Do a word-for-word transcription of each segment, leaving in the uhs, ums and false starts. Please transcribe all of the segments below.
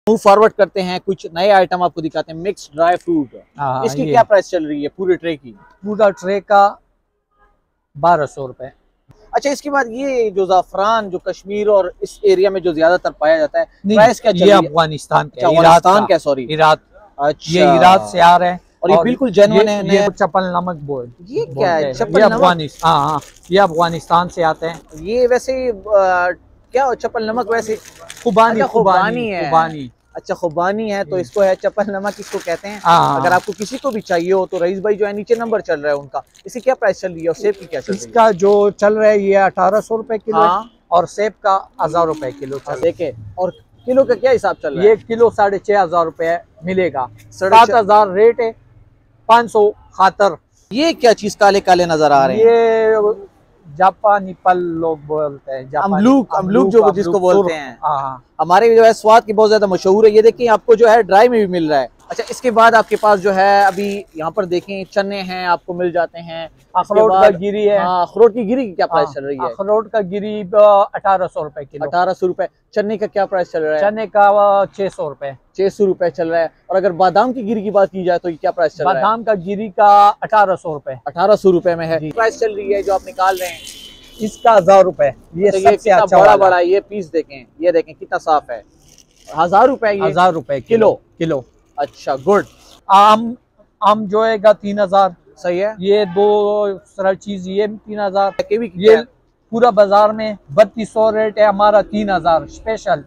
Move forward करते हैं, कुछ नए आइटम आपको दिखाते हैं। मिक्स ड्राई फ्रूट, इसकी क्या प्राइस चल रही है पूरे ट्रे की? पूरा ट्रे का बारह सौ रुपए। अच्छा, इसके बाद ये जो ज़ाफ़रान जो कश्मीर और इस एरिया में जो ज्यादातर पाया जाता है, प्राइस क्या चल रही है? अफगानिस्तान का, अफगानिस्तान का, सॉरी इराक। अच्छा, ये इराक से आ रहे हैं और ये बिल्कुल जेन्युइन है। ये चप्पल नमक बोल, ये क्या है? चप्पल अफगानिस्तान, हाँ हाँ, ये अफगानिस्तान से आते हैं। ये वैसे आ, क्या चप्पल नमक वैसे खुबानी, खुबानी है। खुबानी, अच्छा, खुबानी है तो इसको है चप्पल नमक इसको कहते हैं। हाँ, अगर आपको किसी को भी चाहिए हो तो रईस भाई जो है नीचे नंबर चल रहा है उनका, इसकी क्या प्राइस चल रही है और सेब की क्या चल रही है? इसका जो चल रहा है ये अठारह सौ रुपए किलो, हाँ, और सेब का हजार रुपए किलो चल। देखे, और किलो का क्या हिसाब चल रहा है? ये किलो साढ़े छह हजार रुपए मिलेगा, सात हजार रेट है, पाँच सौ खातर। ये क्या चीज काले काले नजर आ रहे हैं? ये जापानी पल लोग बोलते हैं, अमलूक, अमलूक जो अमलूक, जिसको बोलते हैं। हाँ, हमारे जो है स्वाद की बहुत ज्यादा मशहूर है। ये देखिए आपको जो है ड्राई में भी मिल रहा है। अच्छा, इसके बाद आपके पास जो है अभी यहाँ पर देखें चने हैं, आपको मिल जाते हैं। अखरोट का गिरी है। हाँ, अखरोट की गिरी की क्या प्राइस चल रही है? अखरोट का गिरी अठारह सौ रुपए किलो। अठारह सौ रुपए। चने का क्या प्राइस चल रहा है? चने का छह सौ रुपए। छह सौ रुपए चल रहा है। और अगर बादाम की गिरी की बात की जाए तो क्या प्राइस चल रहा है? बादाम का गिरी का अठारह सौ रुपए। अठारह सौ रुपए में है प्राइस चल रही है जो आप निकाल रहे हैं। इसका हजार रुपए। ये तो ये कितना बड़ा बड़ा ये पीस देखें, ये देखें कितना साफ है। हजार रुपए, हजार रुपए किलो किलो। अच्छा, गुड। आम, आम जो है तीन हजार। सही है। ये दो सरल चीज ये तीन हजार। ये पूरा बाजार में बत्तीस सौ रेट है, हमारा तीन हजार स्पेशल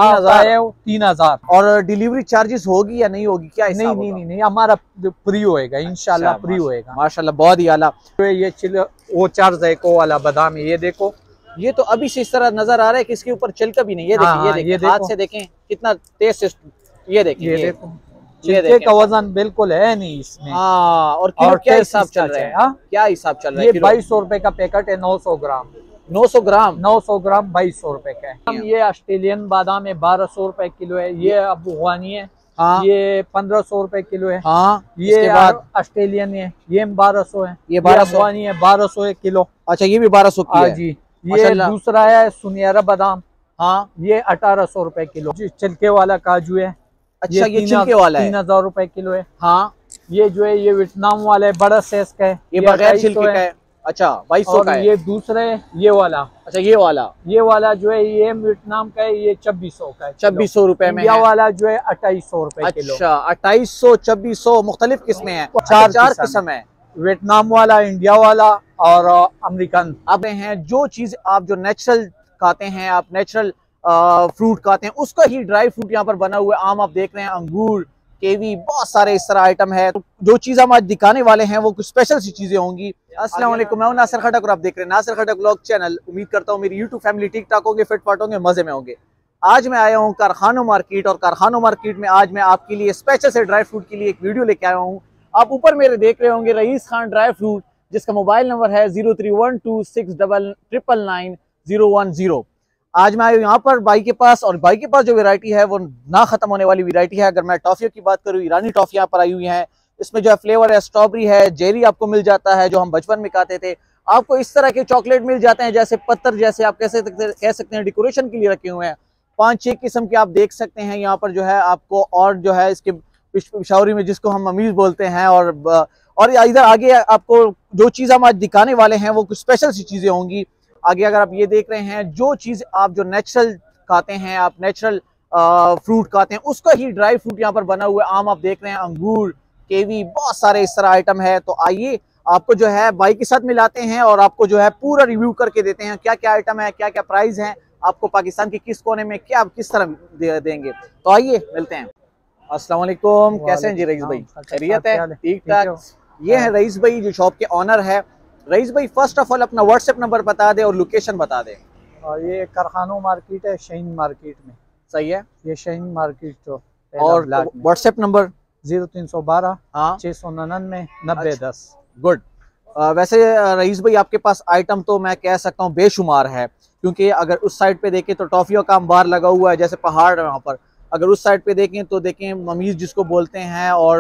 तीन हजार। और डिलीवरी चार्जेस होगी या नहीं होगी? क्या नहीं नहीं नहीं नहीं हमारा फ्री होएगा, इंशाल्लाह फ्री होएगा। माशाल्लाह, बहुत ही आला। तो ये चिल वो चार ज़ैको वाला बादाम है, ये देखो, ये तो अभी से इस तरह नजर आ रहा है कि इसके ऊपर छिलका भी नहीं। ये देखिए, ये देखिए, हाथ से देखें कितना तेज से, ये देखिए, ये देखो, छिलके का वजन बिल्कुल है नहीं इसमें। हाँ, और किलो क्या हिसाब चल रहा है? क्या हिसाब चल रहा है? ये बाईस सौ रुपए का पैकेट है, नौ सौ ग्राम। नौ सौ ग्राम नौ सौ ग्राम बाईस सौ रुपए का है। ये ऑस्ट्रेलियन बादाम है, बारह सौ रुपए किलो है। ये अफगानी है, हाँ, ये पंद्रह सौ रुपए किलो है। हाँ, ये ऑस्ट्रेलियन है, ये बारह सौ है। ये बारह सौ है, बारह सौ है किलो। अच्छा, ये भी बारह सौ की है जी। ये दूसरा है सुनहरा बादाम, हाँ, ये अठारह सौ रुपए किलो। छिलके वाला काजू है। अच्छा, ये छिलके वाला है, तीन हजार रुपए किलो है। हाँ, ये जो है ये वियतनाम वाला है, बड़ा साइज का है, ये बगैर छिलके का है। अच्छा, बाईस सौ का है। ये दूसरे ये वाला, अच्छा, ये वाला ये वाला जो है ये वियतनाम का है, ये छब्बीस सौ का है। छब्बीस सौ रुपए में। इंडिया वाला जो है अट्ठाईस सौ रुपए किलो। अच्छा, अट्ठाईस सौ, छब्बीस सौ, मुख्तलिफ किस्में हैं। चार चार किस्म है, वियतनाम वाला, इंडिया वाला और अमेरिकन। अब हैं जो चीज आप जो नेचुरल खाते हैं, आप नेचुरल फ्रूट खाते हैं, उसका ही ड्राई फ्रूट यहाँ पर बना हुआ है। आम आप देख रहे हैं, अंगूर, केवी, बहुत सारे इस तरह आइटम है। तो जो चीज हम आज दिखाने वाले हैं वो कुछ स्पेशल सी चीजें होंगी। अस्सलाम वालेकुम, मैं हूं नासिर खटक और आप देख रहे हैं नासिर खटक व्लॉग चैनल। उम्मीद करता हूँ मेरी यूट्यूब फैमिली ठीक ठाक होंगे, फिट फाट होंगे, मजे में होंगे। आज मैं आया हूँ कारखानों मार्केट, और कारखानों मार्केट में आज मैं आपके लिए स्पेशल से ड्राई फ्रूट के लिए एक वीडियो लेके आया हूँ। आप ऊपर मेरे देख रहे होंगे रईस खान ड्राई फ्रूट, जिसका मोबाइल नंबर है zero three one two six double triple nine zero one zero. आज मैं आया हूँ यहाँ पर भाई के पास, और भाई के पास जो वैरायटी है वो ना खत्म होने वाली वैरायटी है। अगर मैं टॉफियों की बात करूँ, ईरानी टॉफी यहाँ पर आई हुई हैं। इसमें जो है फ्लेवर है स्ट्रॉबेरी है, जेरी आपको मिल जाता है जो हम बचपन में खाते थे। आपको इस तरह के चॉकलेट मिल जाते हैं, जैसे पत्थर जैसे आप कह सकते कह सकते हैं डेकोरेशन के लिए रखे हुए हैं। पाँच छह किस्म के आप देख सकते हैं यहाँ पर जो है आपको। और जो है इसके पिशावरी में जिसको हम अमीज बोलते हैं, और और इधर आगे आपको जो चीज़ हम आज दिखाने वाले हैं वो कुछ स्पेशल सी चीज़ें होंगी। आगे अगर आप ये देख रहे हैं, जो चीज़ आप जो नेचुरल खाते हैं, आप नेचुरल फ्रूट खाते हैं, उसका ही ड्राई फ्रूट यहाँ पर बना हुआ है। आम आप देख रहे हैं, अंगूर, केवी, बहुत सारे इस तरह आइटम है। तो आइए आपको जो है भाई के साथ मिलाते हैं और आपको जो है पूरा रिव्यू करके देते हैं क्या क्या आइटम है, क्या क्या प्राइस है, आपको पाकिस्तान के किस कोने में क्या किस तरह दे, देंगे। तो आइए मिलते हैं। अस्सलाम वालेकुम, कैसे हैं जी रईस भाई? खैरियत है? ठीक ठाक। ये है रईस भाई जो शॉप के ऑनर है। रईस भाई फर्स्ट ऑफ ऑल अपना व्हाट्सएप नंबर बता दे और लोकेशन बता दे। और ये कारखानों मार्केट है, शाहीन मार्केट में। सही है, ये शाहीन मार्केट जो। और व्हाट्सएप नंबर जीरो तीन सौ बारह हाँ छह सौ निन्यानवे नब्बे दस। गुड। वैसे रईस भाई आपके पास आइटम तो मैं कह सकता हूँ बेशुमार है, क्योंकि अगर उस साइड पे देखें तो टॉफियों का अंबार लगा हुआ है, जैसे पहाड़ है वहाँ पर। अगर उस साइड पे देखें तो देखें ममीज जिसको बोलते हैं, और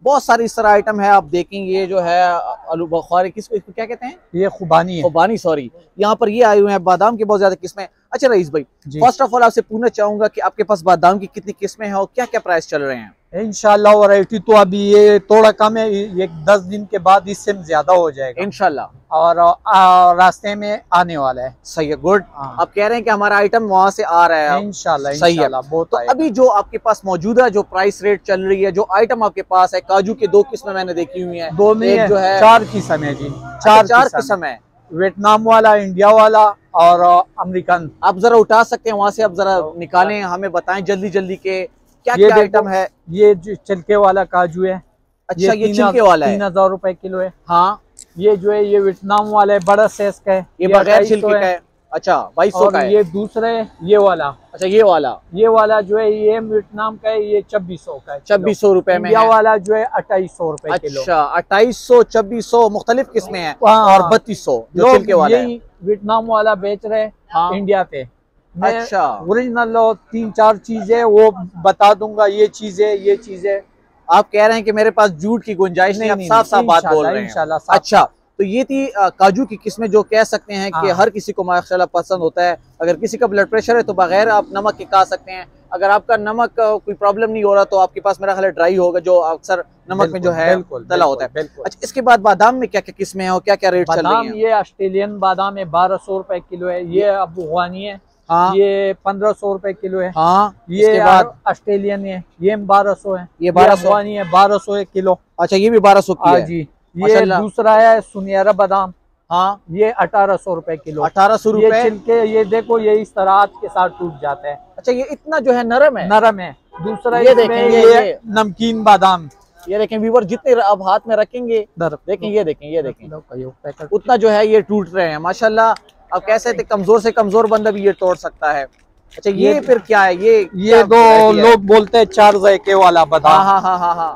बहुत सारी इस तरह आइटम है, आप देखेंगे ये जो है आलू बुखारी, किसको इसको क्या कहते हैं, ये खुबानी है, खुबानी सॉरी। यहाँ पर ये आए हुए हैं बादाम की बहुत ज्यादा किस्में। अच्छा रईस भाई, फर्स्ट ऑफ ऑल आपसे पूछना चाहूंगा कि आपके पास बादाम की कितनी किस्में हैं और क्या क्या प्राइस चल रहे हैं? इंशाल्लाह वैरायटी तो अभी ये थोड़ा कम है, ये दस दिन के बाद इससे ज्यादा हो जाएगा इंशाल्लाह, और आ, रास्ते में आने वाला है। सही है, गुड। आप कह रहे हैं कि हमारा आइटम वहाँ से आ रहा है इंशाल्लाह, सही है। तो अभी जो आपके पास मौजूदा जो प्राइस रेट चल रही है, जो आइटम आपके पास है, काजू के दो किस्में मैंने देखी हुई हैं, दो में जो है चार किस्म है जी, चार चार किस्म है, वियतनाम वाला, इंडिया वाला और अमेरिकन। आप जरा उठा सकते हैं वहाँ से, आप जरा निकालें, हमें बताएं जल्दी जल्दी के क्या क्या आइटम है। ये जो छिलके वाला काजू है, अच्छा ये छिलके वाला है, तीन हजार रुपए किलो है। हाँ ये जो है ये वियतनाम वाला है, बड़ा साइज का है, ये बगैर छिलके का है। अच्छा बाईस सौ का है। ये दूसरे ये वाला, अच्छा ये वाला, ये वाला जो है ये वियतनाम का है, ये छब्बीस सौ का है, छब्बीस सौ रुपए में। इंडिया वाला जो है अट्ठाईस सौ रुपए किलो। अच्छा अट्ठाईस सौ, छब्बीस सौ मुख्तलिफ किस्में हैं, और बत्तीस सौ जो छिलके वाला है। वियतनाम वाला बेच रहे हैं इंडिया पे। अच्छा ओरिजिनल तीन चार चीजें वो बता दूंगा, ये चीजें ये चीजें। आप कह रहे हैं कि मेरे पास झूठ की गुंजाइश नहीं, नहीं, साफ साफ बात बोल रहे हैं। अच्छा तो ये थी काजू की किस्में, जो कह सकते हैं कि हर किसी को माशाल्लाह पसंद होता है। अगर किसी का ब्लड प्रेशर है तो बगैर आप नमक के खा सकते हैं। अगर आपका नमक कोई प्रॉब्लम नहीं हो रहा तो आपके पास मेरा ख्याल ड्राई होगा, जो अक्सर नमक में जो है तला होता है। अच्छा इसके बाद बादाम में क्या क्या किस्में हैं और क्या क्या रेट चल रही हैं? ये ऑस्ट्रेलियन बादाम है, बारह सौ रुपए किलो है। ये अफगानी है, हाँ ये पंद्रह सौ रुपए किलो है। हाँ ये ऑस्ट्रेलियन है, ये बारह सौ है। ये बारह सौ है, बारह सौ एक किलो। अच्छा ये भी बारह सौ की है जी। ये दूसरा है सुनहरा बादाम, हाँ ये अठारह सौ रुपए किलो। अठारह सौ रुपए। ये छिलके ये देखो ये इस तरह हाथ के साथ टूट जाते हैं। अच्छा ये इतना जो है नरम है, नरम है। दूसरा ये देखें, ये, ये नमकीन बादाम, ये देखें व्यूअर, जितने अब हाथ में रखेंगे देखें, ये देखें ये देखें उतना जो है ये टूट रहे हैं माशाल्लाह। अब कैसे थे, कमजोर से कमजोर बंदा भी ये तोड़ सकता है। अच्छा ये फिर क्या है? ये ये दो लोग बोलते हैं चार जायके वाला बादाम। हाँ हाँ हाँ हाँ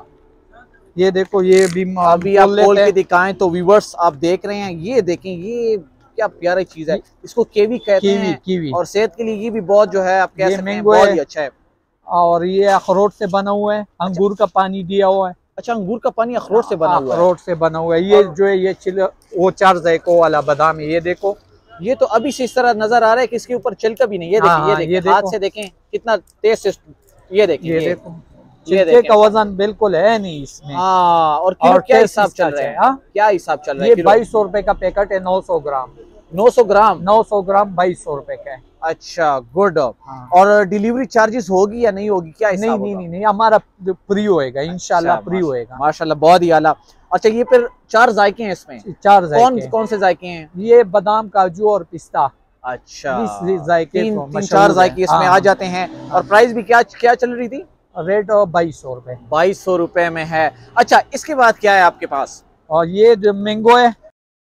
ये देखो, ये भी अभी आप खोल के दिखाएं तो व्यूअर्स आप देख रहे हैं, ये देखें ये क्या प्यारी चीज है, इसको केवी कहते कीवी, हैं कीवी। और सेहत के लिए ये भी बहुत जो है आप कह सकते हैं बहुत ही अच्छा है। और ये अखरोट से बना हुआ है, अंगूर का पानी दिया हुआ है। अच्छा अंगूर का पानी अखरोट से बना हुआ है? अखरोट से बना हुआ है। ये जो है ये चिल वो चार जायकों वाला बादाम है। ये देखो, ये तो अभी से इस तरह नजर आ रहा है कि इसके ऊपर छिलका भी नहीं। ये देखें, ये देखें, हाथ से देखें कितना तेज से, ये देखें, ये देखो छिलके का वजन बिल्कुल है नहीं इसमें। हाँ और किलो क्या हिसाब चल रहा है? हाँ क्या हिसाब चल रहा है? ये बाईस सौ रुपए का पैकेट है, नौ सौ ग्राम। नौ सौ ग्राम नौ सौ ग्राम बाईस सौ रुपए का है। अच्छा गुड। हाँ। और डिलीवरी चार्जेस होगी या नहीं होगी, क्या हिसाब? नहीं नहीं नहीं, हमारा फ्री होएगा इंशाल्लाह, फ्री होएगा माशाल्लाह, बहुत ही आला। अच्छा ये फिर चार जायके हैं इसमें? चार जायके। कौन कौन से जायके हैं? ये बादाम, काजू और पिस्ता। अच्छा जायके तीन, तीन चार जायके इसमें आ जाते हैं। और प्राइस भी क्या क्या चल रही थी? रेट बाईस सौ रुपए बाईस सौ रुपए में है। अच्छा इसके बाद क्या है आपके पास? और ये जो मैंगो है,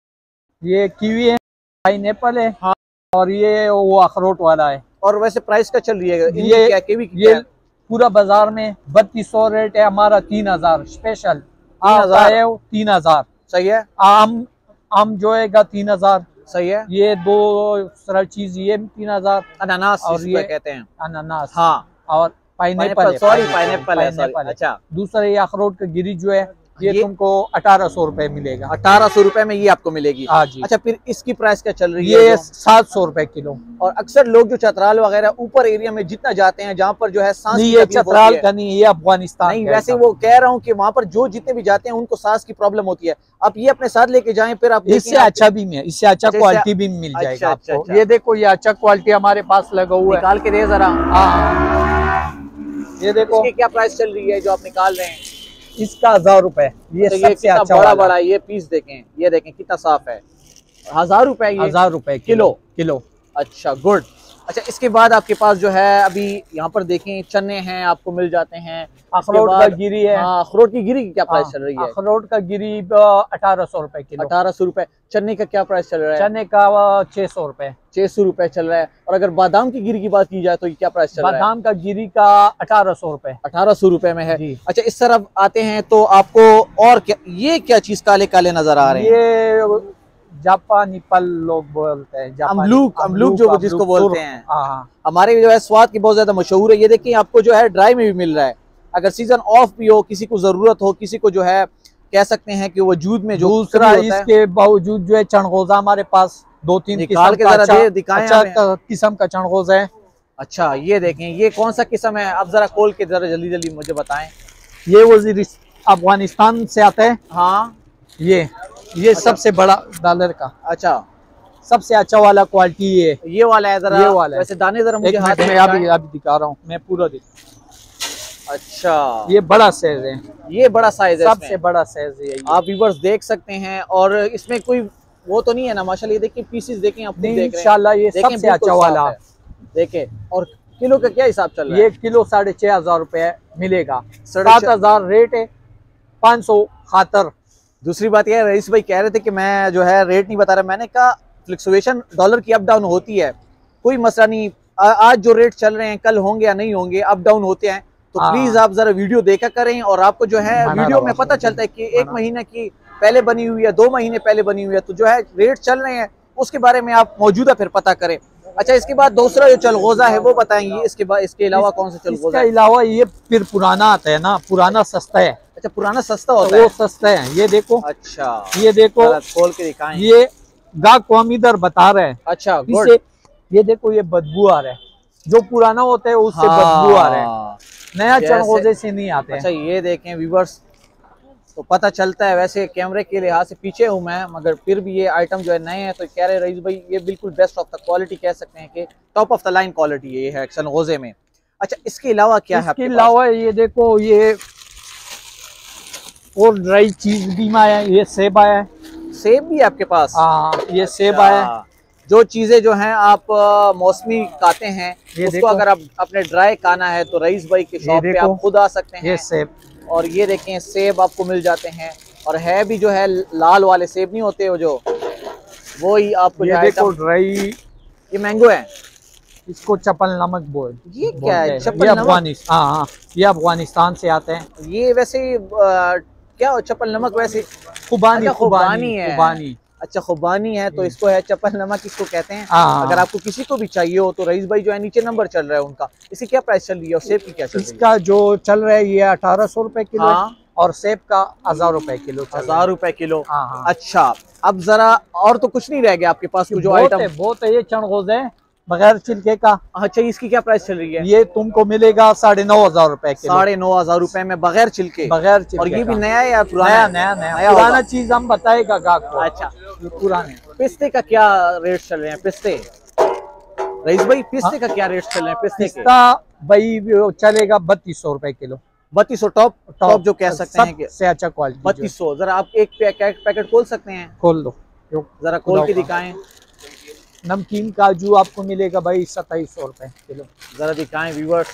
ये कीवी है, पाइनएप्पल है। हाँ। और ये वो अखरोट वाला है। और वैसे प्राइस क्या चल रही है? ये क्या कीवी ये पूरा बाजार में बत्तीस सौ रेट है, हमारा तीन हजार स्पेशल तीन हजार है, तीन हजार सही है। आम आम जो है तीन हजार सही है। ये दो सरल चीज ये तीन हजार। अनानास और ये कहते हैं अनानास। हाँ। और पाइनएप्पल, सॉरी पाइनएप्पल है। अच्छा दूसरा ये अखरोट का गिरी जो है ये, ये तुमको अठारह सौ रुपए मिलेगा। अठारह सौ रुपए में ये आपको मिलेगी? हाँ जी। अच्छा फिर इसकी प्राइस क्या चल रही है? ये सात सौ रुपए किलो। और अक्सर लोग जो चतराल वगैरह ऊपर एरिया में जितना जाते हैं, जहाँ पर जो है सांस नहीं, ये चतराल का नहीं, ये अफगानिस्तान नहीं। वैसे वो कह रहा हूँ कि वहाँ पर जो जितने भी जाते हैं उनको सांस की प्रॉब्लम होती है। आप ये अपने साथ लेके जाएं, फिर आप इससे अच्छा भी मिल इससे अच्छा क्वालिटी भी मिल जाएगा आपको। ये देखो ये अच्छा क्वालिटी हमारे पास लगा हुआ है, निकाल के दे जरा। हाँ ये देखो क्या प्राइस चल रही है जो आप निकाल रहे हैं? इसका हजार रुपए। ये तो सबसे अच्छा बड़ा बड़ा ये पीस देखें, ये देखें कितना साफ है। हजार रुपए ये? हजार रुपए किलो किलो। अच्छा गुड। अच्छा इसके बाद आपके पास जो है अभी यहाँ पर देखें चने हैं, आपको मिल जाते हैं। अखरोट का गिरी है। हाँ अखरोट की गिरी की क्या प्राइस चल रही है? अखरोट का गिरी अठारह सौ रुपए किलो। अठारह सौ रुपए। चने का क्या प्राइस चल रहा है? चने का छह सौ रुपए। छह सौ रुपए चल रहा है। और अगर बादाम की गिरी की बात की जाए तो क्या प्राइस चल रहा है? बादाम का गिरी का अठारह सौ रुपए। अठारह सौ रुपए में है। अच्छा इस तरफ आते हैं तो आपको और क्या, ये क्या चीज काले काले नजर आ रहे हैं? ये जापानी पल लोग बोलते हैं, अमलूक, अमलूक जो जिसको बोलते हैं। हाँ हमारे जो है स्वाद की बहुत ज्यादा मशहूर है। ये देखिए आपको जो है ड्राई में भी मिल रहा है, अगर सीजन ऑफ भी हो, किसी को जरूरत हो, किसी को जो है कह सकते हैं कि वजूद में जो दूसरा इसके बावजूद जो है चणगोजा हमारे पास दो तीन किस्म का अच्छा, अच्छा किस्म का चणगोजा है। अच्छा ये देखें, ये कौन सा किस्म है? आप जरा खोल के जरा जल्दी जल्दी मुझे बताएं। ये वजीर अफगानिस्तान से आता है। हाँ ये ये अच्छा। सबसे बड़ा डॉलर का, अच्छा सबसे अच्छा वाला क्वालिटी ये ये वाला है। जरा ये वाला है। वैसे दाने जरा मुझे हाथ में अभी अभी दिखा रहा हूँ मैं पूरा दिख। अच्छा ये बड़ा साइज है, ये बड़ा साइज है, सबसे बड़ा साइज है ये। आप व्यूअर्स देख सकते हैं। और इसमें कोई वो तो नहीं है ना? माशाल्लाह ये देखिए पीसेस देखें, आप देख रहे हैं इंशाल्लाह ये सबसे अच्छा वाला देखें। और किलो का क्या हिसाब चल रहा है? ये किलो साढ़े छह हजार रुपए मिलेगा, सात हजार रेट है, पाँच सौ खातर। दूसरी बात यह, रईस भाई कह रहे थे कि मैं जो है रेट नहीं बता रहा। मैंने कहा फ्लक्चुएशन डॉलर की अप डाउन होती है, कोई मसला नहीं। आज जो रेट चल रहे हैं कल होंगे या नहीं होंगे, अप डाउन होते हैं। तो प्लीज आप जरा वीडियो देखा करें और आपको जो है वीडियो में पता चलता है कि एक महीने की पहले बनी हुई है, दो महीने पहले बनी हुई है, तो जो है रेट चल रहे हैं उसके बारे में आप मौजूदा फिर पता करें। अच्छा इसके बाद दूसरा जो चलगोजा है वो बताएंगे। इसके बाद इसके अलावा कौन सा चलगोजा? इसके अलावा ये फिर पुराना आता है ना, पुराना सस्ता है। अच्छा पुराना सस्ता होता है, वो सस्ता है। ये देखो, अच्छा ये देखो खोल के दिखाएं। ये गाहक को हम इधर बता रहे हैं। अच्छा इसे ये देखो, ये बदबू आ रहा है, जो पुराना होता है उससे हाँ, बदबू आ रहा है, नया चलगोजे से नहीं आते। अच्छा ये देखें व्यूअर्स, तो पता चलता है। वैसे कैमरे के लिहाज से पीछे हूं मैं, मगर फिर भी ये आइटम जो है नए हैं, तो कह रहे रईस भाई ये बिल्कुल बेस्ट ऑफ द क्वालिटी, कह सकते हैं कि top of the line quality ये है चलगोजे में। अच्छा इसके अलावा क्या है? इसके अलावा ये देखो, ये और ड्राई चीज भी आया है, ये सेब आया है। सेब भी है आपके पास? हाँ ये सेब आया है। जो चीजें जो हैं आप मौसमी खाते हैं, उसको अगर आप अपने ड्राई खाना है तो रईस भाई के शॉप पे आप खुद आ सकते हैं। ये सेब, और ये देखें सेब आपको मिल जाते हैं। और है भी जो है लाल वाले सेब नहीं होते वो, जो वो ही आपको ये देखो ड्राई। ये मैंगो है, इसको चपल नमक बोल। ये क्या है? चपल अफगानिस्तान, हाँ हाँ ये अफगानिस्तान से आते हैं। ये वैसे आ, क्या चपल नमक? वैसे खुबानी, अच्छा, खुबानी है। खुबानी। अच्छा खुबानी है, तो इसको है चपल नमक इसको कहते हैं। हाँ। अगर आपको किसी को भी चाहिए हो तो रईस भाई जो है नीचे नंबर चल रहा है उनका। इसकी क्या प्राइस चल रही है और सेब की क्या चल रही है? इसका जो चल रहा है ये अठारह सौ रुपए किलो। हाँ। और सेब का हजार रुपए किलो। हजार रुपए किलो। हाँ। अच्छा अब जरा और तो कुछ नहीं रह गया आपके पास? जो आइटम बहुत है, ये चणगोजे है बगैर छिलके का। अच्छा इसकी क्या प्राइस चल रही है? ये तुमको मिलेगा साढ़े नौ हजार रुपए किलो। साढ़े नौ हजार रुपए में बगैर छिलके? बगैर छिलके। और ये भी नया है या पुराना? नया नया नया, नया पुराना चीज हम बताएगा गाहक को। अच्छा ये पुराने। पिस्ते का क्या रेट चल रहे हैं? पिस्ते रईस भाई पिस्ते का क्या रेट चल रहे हैं? पिस्ते पिस्ता भाई चलेगा बत्तीस सौ रुपए किलो। बत्तीस सौ टॉप टॉप जो कह सकते हैं से अच्छा क्वालिटी बत्तीस सौ। जरा आप एक पैकेट पैकेट खोल सकते हैं? खोल दो, जरा खोल के दिखाएं। नमकीन काजू आपको मिलेगा भाई सत्ताईस सौ रुपए किलो। जरा दिखाएं व्यूअर्स।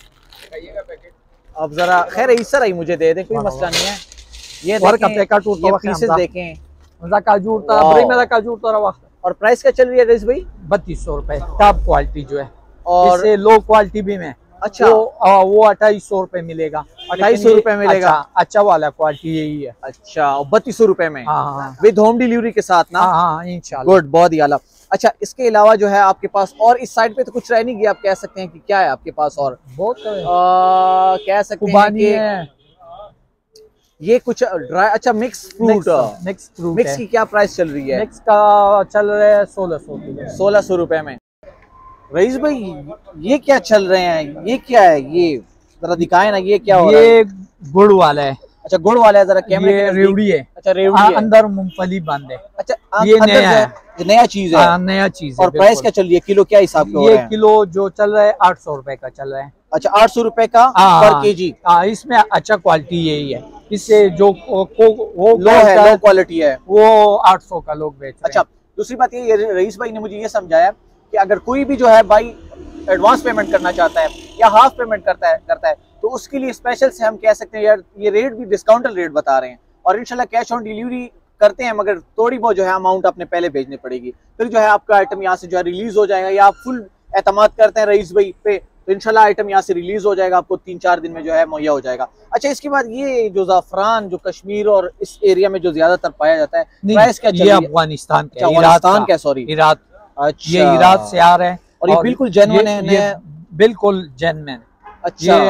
अब जरा खैर इस तरह ही मुझे दे दे, कोई मसला नहीं है। ये पीसेस देखें, काजू मेरा काजू और प्राइस क्या चल रही है रईस भाई? बत्तीस सौ रुपए टॉप क्वालिटी जो है। और लो क्वालिटी भी में अच्छा वो, वो अट्ठाईस सौ रुपए मिलेगा। अट्ठाईस सौ रुपए मिलेगा। अच्छा, अच्छा वाला क्वालिटी यही है। अच्छा बत्तीस सौ रुपए में हाँ, विद होम डिलीवरी के साथ ना? हाँ इंशाल्लाह। गुड, बहुत ही आला। अच्छा इसके अलावा जो है आपके पास और इस साइड पे तो कुछ रह नहीं गया, आप कह सकते हैं कि क्या है आपके पास? और बहुत कह सकते हैं कि है। ये कुछ ड्राई, अच्छा mix fruit. Mix fruit mix की क्या प्राइस चल रही है? मिक्स का चल रहा है सोलह सौ सोलह सौ रुपए में। रईस भाई ये क्या चल रहे हैं? ये क्या है? ये जरा दिखाए ना, ये क्या हो रहा है? ये गुड़ वाला है। अच्छा गुड़ वाला है, जरा कैमरे। ये रेवड़ी है। अच्छा रेवड़ी है, अंदर मूंगफली बंद है। अच्छा ये नया है, ये नया चीज है। हाँ, नया चीज है। और प्राइस क्या चल रही है? किलो क्या हिसाब का? ये किलो जो चल रहा है आठ सौ रुपए का चल रहा है। अच्छा आठ सौ रुपए का पर केजी। हाँ इसमें अच्छा क्वालिटी यही है। इससे जो को, को, वो लो है, लो क्वालिटी है, वो आठ सौ का लोग बेच रहे हैं। अच्छा दूसरी बात ये रईस भाई ने मुझे ये समझाया कि अगर कोई भी जो है भाई एडवांस पेमेंट करना चाहता है या हाफ पेमेंट करता है करता है तो उसके लिए स्पेशल से हम कह सकते हैं यार ये रेट भी डिस्काउंटेड रेट बता रहे हैं। और इंशाल्लाह कैश ऑन डिलीवरी करते हैं, मगर थोड़ी बहुत जो है अमाउंट अपने पहले भेजनी पड़ेगी, फिर जो है आपका आइटम यहाँ से जो है रिलीज हो जाएगा। या आप फुल एतमाद करते हैं रईस भाई पे तो इंशाल्लाह आइटम यहाँ से रिलीज हो जाएगा, आपको तीन चार दिन में जो है मुहैया हो जाएगा। अच्छा इसके बाद ये जो ज़ाफ़रान जो कश्मीर और इस एरिया में जो ज्यादातर पाया जाता है, प्राइस क्या चल रही है? अफगानिस्तान का, अफगानिस्तान का, सॉरी इराक। अच्छा ये इराक से आ रहे हैं और ये बिल्कुल जेन्युइन है, बिल्कुल जेन्युइन। अच्छा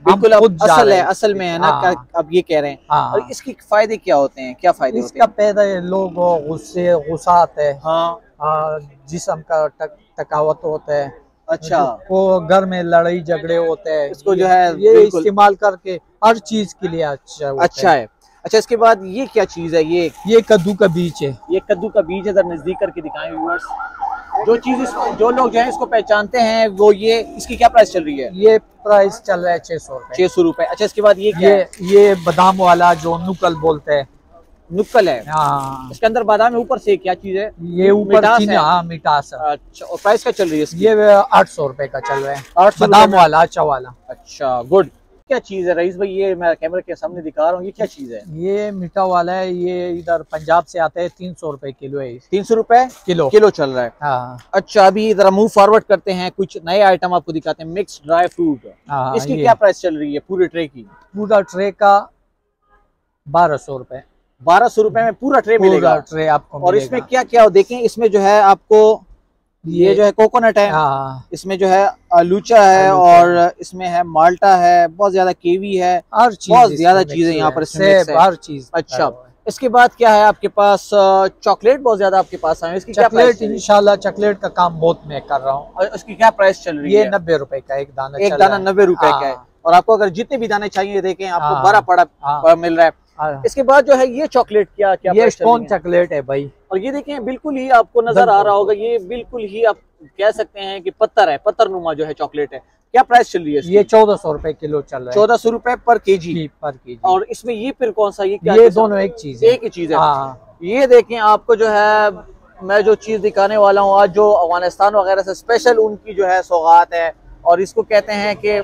बिल्कुल अब असल है, असल में है ना, अब ये कह रहे हैं। हाँ। और इसके फायदे क्या होते हैं, क्या फायदे होते हैं? इसका पैदा लोग गुस्से गुस्सा आता है। हाँ, जिस्म का थकावट होता है। अच्छा, वो घर में लड़ाई झगड़े होते हैं, इसको जो है ये इस्तेमाल करके हर चीज के लिए अच्छा अच्छा है। अच्छा, इसके बाद ये क्या चीज है? ये ये कद्दू का बीज है। ये कद्दू का बीज है, जरा नजदीक करके दिखाएं व्यूअर्स। जो चीज जो लोग जो है इसको पहचानते हैं वो ये, इसकी क्या प्राइस चल रही है? ये प्राइस चल रहा है छह सौ रुपए। छह सौ रुपए। अच्छा, इसके बाद ये क्या ये है? ये बादाम वाला जो नुक्कल बोलते हैं। नुक्कल है। हाँ, इसके अंदर बादाम है, ऊपर से क्या चीज है? ये ऊपर हाँ मिठास है। अच्छा, और प्राइस क्या चल रही है इसकी? ये आठ सौ रुपए का चल रहा है, आठ सौ बादाम वाला, अच्छा वाला। अच्छा, गुड। क्या चीज है रईस भाई? ये मैं कैमरे के सामने दिखा रहा हूँ, ये क्या चीज है? ये मीठा वाला है, ये इधर पंजाब से आता है, तीन सौ रुपए किलो है। तीन सौ रुपए किलो किलो चल रहा है। हाँ। अच्छा, अभी जरा मूव फॉरवर्ड करते हैं, कुछ नए आइटम आपको दिखाते हैं। मिक्स ड्राई फ्रूट, इसकी क्या प्राइस चल रही है पूरे ट्रे की? पूरा ट्रे का बारह सौ रुपए। बारह सौ रुपए में पूरा ट्रे मिलेगा? ट्रे आपको। और इसमें क्या क्या देखें, इसमें जो है आपको ये जो है कोकोनट है, इसमें जो है आलूचा है, और इसमें है माल्टा है, बहुत ज्यादा केवी है, हर चीज बहुत ज्यादा चीजें यहाँ पर इसमें हर चीज। अच्छा, इसके बाद क्या है आपके पास? चॉकलेट बहुत ज्यादा आपके पास आए, इसकी क्या प्राइस? इंशाल्लाह चॉकलेट का काम बहुत मैं कर रहा हूँ। और इसकी क्या प्राइस चल रही है? ये नब्बे रुपए का एक दाना। एक दाना नब्बे रुपए का है। और आपको अगर जितने भी दाने चाहिए देखें आपको बड़ा पड़ा मिल रहा है। इसके बाद जो है ये चॉकलेट क्या क्या? ये स्टोन चॉकलेट है भाई। और ये देखें, बिल्कुल ही आपको नजर आ रहा होगा, ये बिल्कुल ही आप कह सकते हैं कि पत्थर है, पत्थर नुमा जो है चॉकलेट है। क्या प्राइस चल रही है? ये चौदह सौ रुपए किलो चल रहा है। चौदह सौ रुपए पर केजी पर केजी। और इसमें ये फिर कौन सा? ये क्या? ये दोनों एक चीज है, एक ही चीज है। ये देखें, आपको जो है मैं जो चीज दिखाने वाला हूँ आज, जो अफगानिस्तान वगैरह से स्पेशल उनकी जो है सौगात है, और इसको कहते हैं कि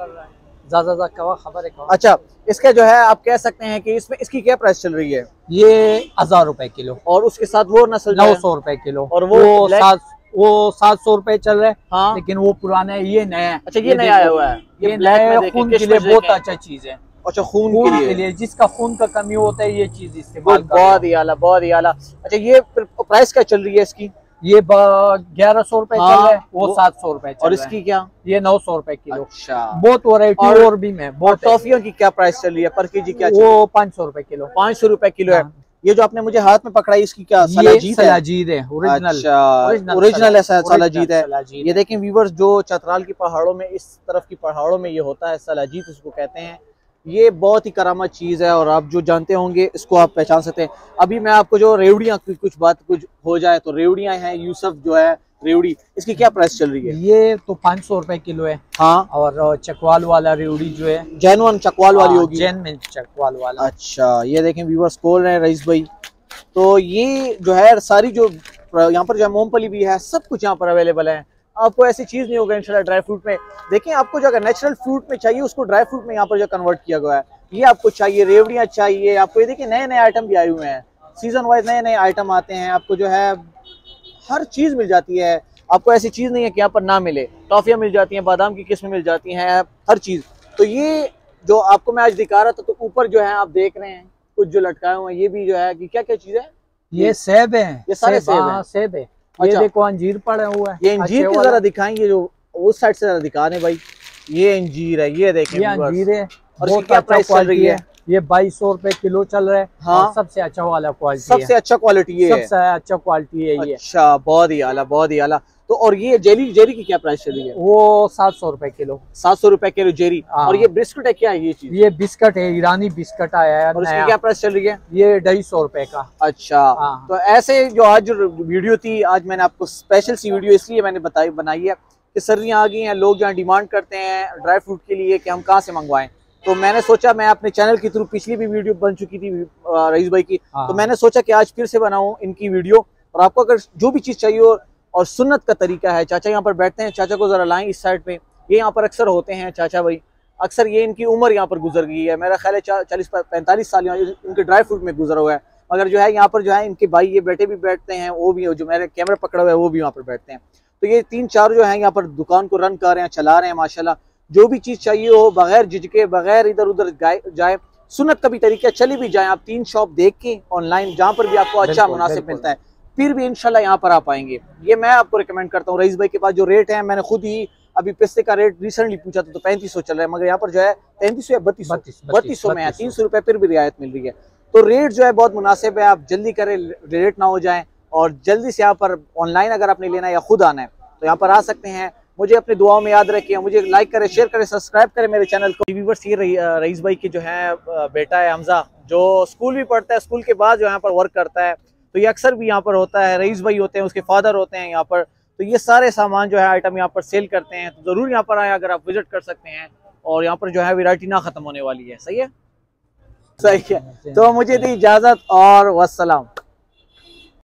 खबर है। अच्छा, इसका जो है आप कह सकते हैं कि इसमें इसकी क्या प्राइस चल रही है? ये हजार रुपए किलो। और उसके साथ वो नस्ल नौ सौ रुपए किलो। और वो सात वो सात सौ रुपए चल रहा है। हाँ। लेकिन वो पुराना है, ये नया है। अच्छा, ये नया आया हुआ है। ये नया खून के लिए बहुत अच्छा चीज है। अच्छा, खून के लिए, लिए जिसका खून का कमी होता है ये चीज इस्तेमाल। बहुत ही आला, बहुत ही आला। अच्छा, ये प्राइस क्या चल रही है इसकी? ये ग्यारह सौ रुपए चल रहा है, वो सात सौ रुपए। और इसकी क्या? ये नौ सौ रुपए किलो। अच्छा, बहुत वैरायटी और, और भी में बहुत। टॉफियों की क्या प्राइस चल रही है पर केजी? क्या वो पाँच सौ रुपए किलो। पाँच सौ रुपए किलो है। ये जो आपने मुझे हाथ में पकड़ाई, इसकी क्या? सलाजीत है, ओरिजिनल ओरिजिनल है, सलाजीत है। ये देखें व्यूवर्स, जो चतराल की पहाड़ों में, इस तरफ की पहाड़ों में ये होता है, सलाजीत इसको कहते हैं। ये बहुत ही करामत चीज़ है, और आप जो जानते होंगे इसको आप पहचान सकते हैं। अभी मैं आपको जो रेवड़ियाँ की कुछ बात कुछ हो जाए तो रेवड़ियाँ हैं, यूसुफ जो है रेवड़ी, इसकी क्या प्राइस चल रही है? ये तो पाँच सौ रुपए किलो है। हाँ। और चकवाल वाला रेवड़ी जो है, जैनवन चकवाल वाली होगी। जैन में चकवाल वाला। अच्छा, ये देखें व्यूअर्स, खोल रहे हैं रईस भाई। तो ये जो है सारी जो यहाँ पर जो है मूंगफली भी है, सब कुछ यहाँ पर अवेलेबल है। आपको ऐसी चीज नहीं होगा इंशाल्लाह ड्राई फ्रूट में। देखें, आपको जो अगर नेचुरल फ्रूट में चाहिए उसको ड्राई फ्रूट में यहाँ पर जो कन्वर्ट किया गया है। ये आपको चाहिए, रेवड़ियाँ चाहिए आपको, ये देखिए नए नए आइटम भी आए हुए हैं, सीजन वाइज नए नए आइटम आते हैं। आपको जो है हर चीज मिल जाती है, आपको ऐसी चीज नहीं है कि यहाँ पर ना मिले। टॉफियाँ मिल जाती हैं, बादाम की किस्में मिल जाती हैं, हर चीज। तो ये जो आपको मैं आज दिखा रहा था, तो ऊपर जो है आप देख रहे हैं कुछ जो लटकाए हुए हैं, ये भी जो है कि क्या क्या चीज है? ये सेब है, ये सारे सेब हैं। सेब है। ये देखो अंजीर पड़ा हुआ है। ये अंजीर की जरा दिखाएंगे, जो उस साइड से जरा दिखा दें भाई। ये अंजीर है, ये देखें, ये अंजीर है। और इसकी क्या प्राइस चल रही है? ये बाईस सौ रुपए किलो चल रहा है। हाँ, सबसे अच्छा वाला क्वालिटी, सबसे अच्छा क्वालिटी ये है। सबसे अच्छा क्वालिटी है ये। अच्छा, बहुत ही आला, बहुत ही आला। तो और ये जेली, जेरी की क्या प्राइस चली है? वो सात सौ रुपए किलो। सात सौ रुपए किलो जेरी। और ये बिस्कुट है, क्या है ये चीज? ये बिस्कुट है, ईरानी बिस्कुट आया है। और इसकी क्या प्राइस चल रही है? ये ढाई सौ रुपए का। अच्छा, तो ऐसे जो आज जो वीडियो थी, आज मैंने आपको स्पेशल सी वीडियो इसलिए मैंने बताई बनाई है कि सर्दियाँ आ गई हैं, लोग जहाँ डिमांड करते हैं ड्राई फ्रूट के लिए कि हम कहाँ से मंगवाएं। तो मैंने सोचा, मैं अपने चैनल के थ्रू, पिछली भी वीडियो बन चुकी थी रईस भाई की, तो मैंने सोचा कि आज फिर से बनाऊं इनकी वीडियो। और आपको अगर जो भी चीज़ चाहिए हो, और सुन्नत का तरीका है, चाचा यहाँ पर बैठते हैं, चाचा को जरा लाएं इस साइड पे। ये यहाँ पर अक्सर होते हैं चाचा भाई, अक्सर ये इनकी उम्र यहाँ पर गुजर गई है, मेरा ख्याल है चालीस पैंतालीस साल इनके ड्राई फ्रूट में गुजरा हुआ है। मगर जो है यहाँ पर जो है इनके भाई, ये बेटे भी बैठते हैं, वो भी, जो मेरे कैमरा पकड़ा हुआ है वो भी यहाँ पर बैठते हैं। तो ये तीन चार जो है यहाँ पर दुकान को रन कर रहे हैं, चला रहे हैं माशाल्लाह। जो भी चीज़ चाहिए हो, बगैर झिझके, बगैर इधर उधर जाए, सुन्नत का भी तरीका, चली भी जाए आप तीन शॉप देख के ऑनलाइन, जहाँ पर भी आपको अच्छा मुनासिब मिलता है, फिर भी इंशाल्लाह यहाँ पर आ पाएंगे। ये मैं आपको रिकमेंड करता हूँ। रईस भाई के पास जो रेट है, मैंने खुद ही अभी पिस्ते का रेट रिसेंटली पूछा था तो पैंतीस सौ चल रहा है, मगर यहाँ पर जो है तैंतीस सौ या बत्तीस सौ बत्तीस सौ में है, तीन सौ रुपए फिर भी रियायत मिल रही है। तो रेट जो है बहुत मुनासिब है, आप जल्दी करें, रेट ना हो जाए। और जल्दी से यहाँ पर ऑनलाइन अगर आपने लेना है या खुद आना है तो यहाँ पर आ सकते हैं। मुझे अपनी दुआओं में याद रखिए, मुझे लाइक करें, शेयर करें, सब्सक्राइब करें मेरे चैनल को। व्यूअर्स, ये रईस भाई की जो है बेटा है हमजा, जो स्कूल भी पढ़ता है, स्कूल के बाद जो यहाँ पर वर्क करता है, तो ये अक्सर भी यहाँ पर होता है। रईस भाई होते हैं, उसके फादर होते हैं यहाँ पर, तो ये सारे सामान जो है आइटम यहाँ पर सेल करते हैं। तो ज़रूर यहाँ पर आए, अगर आप विजिट कर सकते हैं। और यहाँ पर जो है वैरायटी ना ख़त्म होने वाली है। सही है, सही है। तो मुझे दी इजाज़त और वस्सलाम।